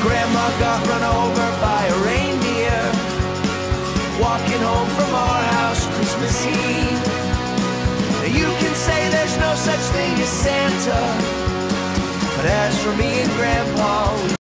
Grandma got run over by a reindeer walking home from our house Christmas Eve. Now you can say there's no such thing as Santa, but as for me and Grandpa,